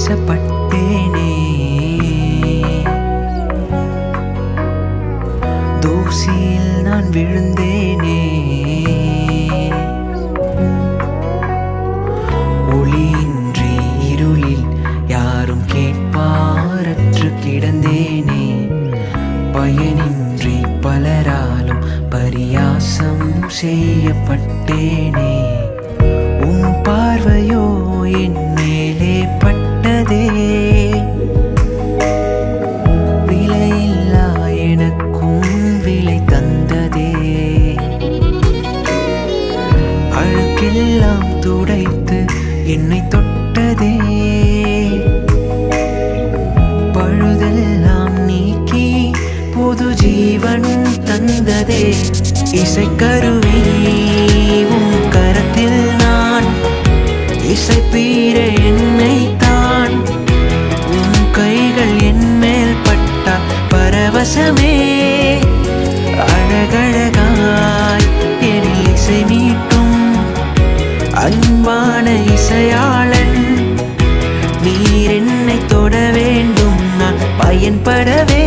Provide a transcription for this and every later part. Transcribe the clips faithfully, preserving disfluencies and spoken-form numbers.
வீசப்பட்டேனே, தூசியில் நான் விழுந்தேனே, ஒளியின்றி இருளில் யாரும் கேட்பாரற்று கிடந்தேனே, பயனின்றி பலராலும் பரியாசம் செய்யப்பட்டேனே. உம் பார்வையோ என் மேலே பட்டதே, விலையில்லா எனக்கும் விலை தந்ததே, அழுக்கெல்லாம் துடைத்து என்னை தொட்டதே, பழுதெல்லாம் நீக்கி புது ஜீவன் தந்ததே. இசைக்கருவி உம் கரத்தில் நான் இசைப்பீர என்னை தான், உம் கைகள் என் மேல் பட்ட பரவசமே, அழகழகாய் எனில் இசை மீட்டும் அன்பான இசையாளன், நீர் என்னை தொட வேண்டும் நான் பயன்படவே.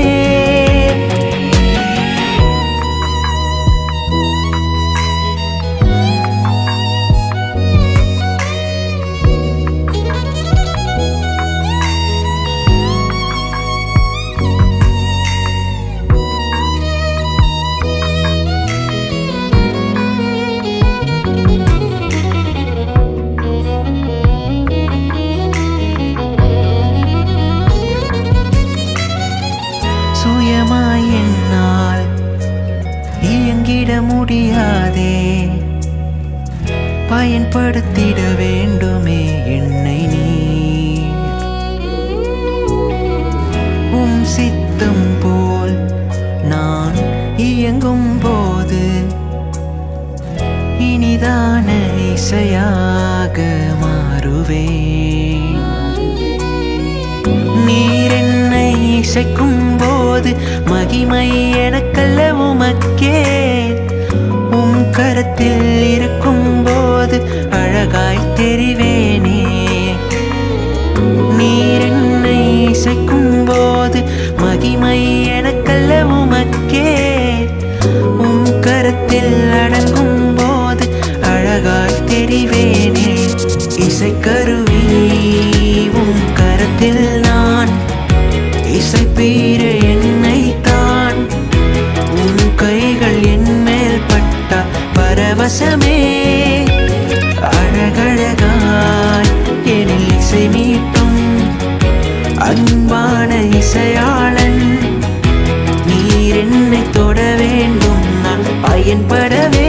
சுயமாய் என்னால் இயங்கிட முடியாதே, பயன்படுத்திட வேண்டுமே என்னை நீர். உம் சித்தம் போல் நான் இயங்கும் போது இனிதான இசையாக மாறுவேன். நீர் என்னை இசைக்கும் போது மகிமை எனக்கல்ல உமக்கே, உம் கரத்தில் இருக்கும் போது அழகாய் தெரிவேனே. நீர் என்னை இசைக்கும் போது மகிமை எனக்கல்ல உமக்கே, உம் கரத்தில் அடங்கும் போது அழகாய் தெரிவேனே. இசைக்கருவி உம் கரத்தில் நான் இசைப்பீர என்னை தான், உன் கைகள் என் மேல் பட்ட பரவசமே, அழகழகாய் எனில் இசை மீட்டும் அன்பான இசையாளன், நீர் என்னை தொட வேண்டும் நான் பயன்படவே.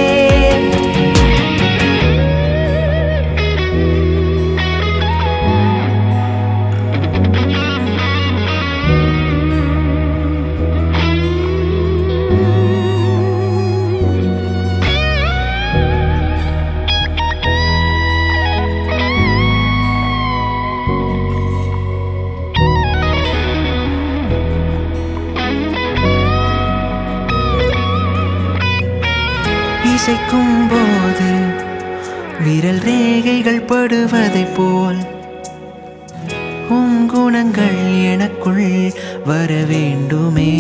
இசைக்கும் போது விரல் ரேகைகள் படுவதை போல் உம் குணங்கள் எனக்குள் வர வேண்டுமே.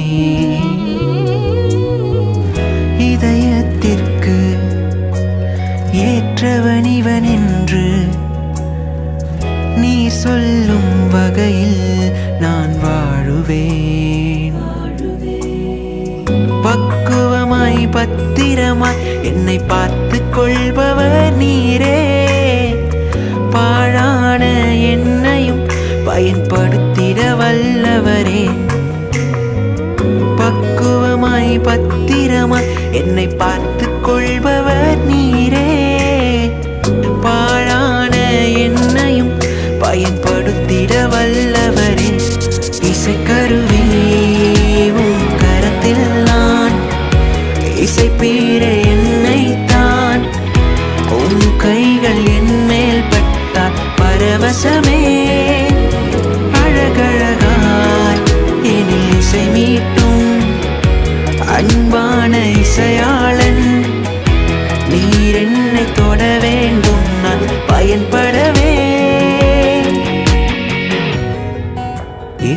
இதயத்திற்கு ஏற்றவன் இவன் என்று நீ சொல்லும் வகையில் நான் வாழுவேன். பக்குவமாய் பத்திரமாய் என்னை பார்த்து கொள்பவர் நீரே, பாழான என்னையும் பயன்படுத்திட வல்லவரே. பக்குவமாய் பத்திரமாய் என்னை பார்த்து கொள்பவர் நீரே, பாழான என்னையும் பயன்படுத்திட வல்லவரே. இசைக்கருவி உம் கரத்தில் நான் இசைப்பீர என்னை தான், உம் கைகள் என் மேல் பட்டால் பரவசமே, அழகழகாய் எனில் இசை மீட்டும் அன்பான இசையாளன், நீ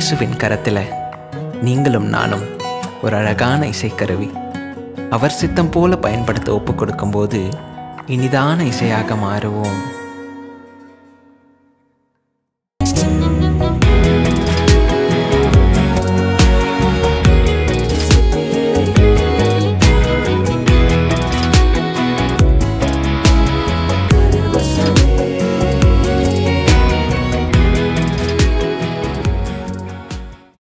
இயேசுவின் கரத்தில் நீங்களும் நானும் ஒரு அழகான இசைக்கருவி. அவர் சித்தம் போல பயன்படுத்த ஒப்பு கொடுக்கும்போது இனிதான இசையாக மாறுவோம்.